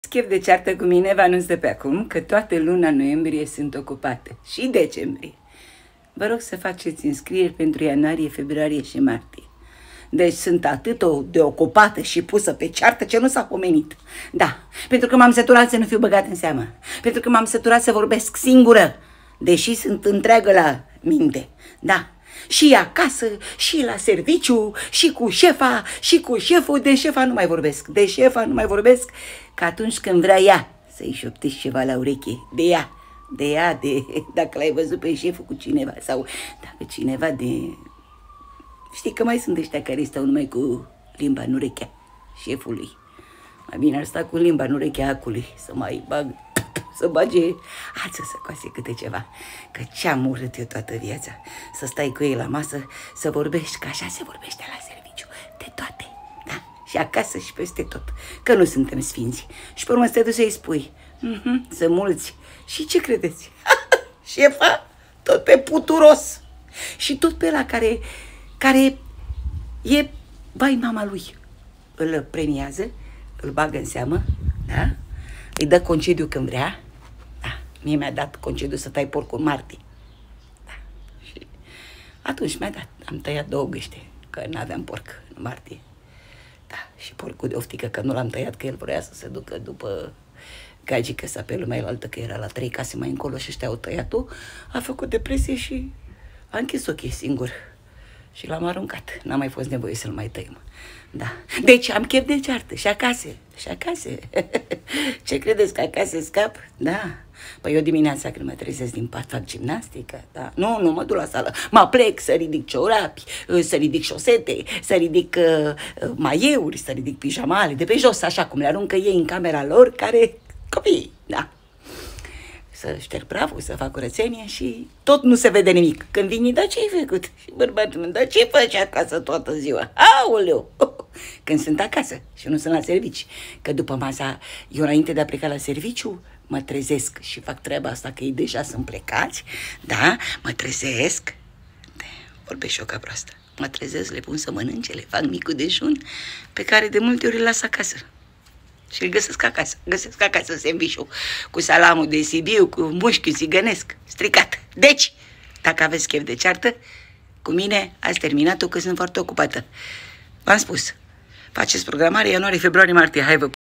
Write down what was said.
Chef de ceartă cu mine vă anunț de pe acum că toată luna noiembrie sunt ocupată și decembrie. Vă rog să faceți înscrieri pentru ianuarie, februarie și martie. Deci sunt atât de ocupată și pusă pe ceartă ce nu s-a pomenit. Da, pentru că m-am săturat să nu fiu băgat în seamă. Pentru că m-am săturat să vorbesc singură, deși sunt întreagă la minte. Da, și acasă, și la serviciu, și cu șefa, și cu șeful. De șefa nu mai vorbesc, de șefa nu mai vorbesc, că atunci când vrea ea să-i șoptești ceva la ureche, de ea, dacă l-ai văzut pe șeful cu cineva sau dacă cineva de... Știi că mai sunt ăștia care stau numai cu limba în urechea șefului. Mai bine ar sta cu limba în urechea acului, să bage ață să coase câte ceva. Că ce-am urât eu toată viața, să stai cu ei la masă, să vorbești, că așa se vorbește la serviciu, de toate, da? Și acasă și peste tot, că nu suntem sfinți. Și pe urmă să te duci să-i spui, să mulți. Și ce credeți? Șefa, tot pe puturos. Și tot pe ăla care e bai mama lui. Îl premiază, îl bagă în seamă, da? Îi dă concediu când vrea. Da, mie mi-a dat concediu să tai porcul în martie. Da. Și atunci mi-a dat. Am tăiat 2 gâște, că n-aveam porc în martie. Da, și porcul de oftică, că nu l-am tăiat, că el vrea să se ducă după gagică sa pe lumea elaltă, că era la 3 case mai încolo și ăștia au tăiat-o. A făcut depresie și a închis ochii singur. Și l-am aruncat. N-a mai fost nevoie să-l mai tăiem. Da. Deci am chef de ceartă. Și acasă. Și acasă. Ce credeți, că acasă scap? Da. Păi eu dimineața când mă trezesc din pat fac gimnastică. Da. Nu mă duc la sală. Mă plec să ridic ciorapi, să ridic șosete, să ridic maieuri, să ridic pijamale de pe jos, așa cum le aruncă ei în camera lor, care copii. Da. Să șterg praful, să fac curățenie și tot nu se vede nimic. Când vine, da, ce-ai făcut? Și bărbatul meu, da, ce faci acasă toată ziua? Aoleu! Când sunt acasă și nu sunt la servici. Că după masa, eu înainte de a pleca la serviciu, mă trezesc și fac treaba asta, că ei deja sunt plecați, da, mă trezesc, vorbesc și eu ca proastă, mă trezesc, le pun să mănânce, le fac micul dejun, pe care de multe ori îl las acasă. Și îl găsesc acasă sandwich-ul cu salamul de Sibiu, cu mușchiul țigănesc, stricat. Deci, dacă aveți chef de ceartă, cu mine ați terminat-o, că sunt foarte ocupată. V-am spus, faceți programare ianuarie, februarie, martie, hai vă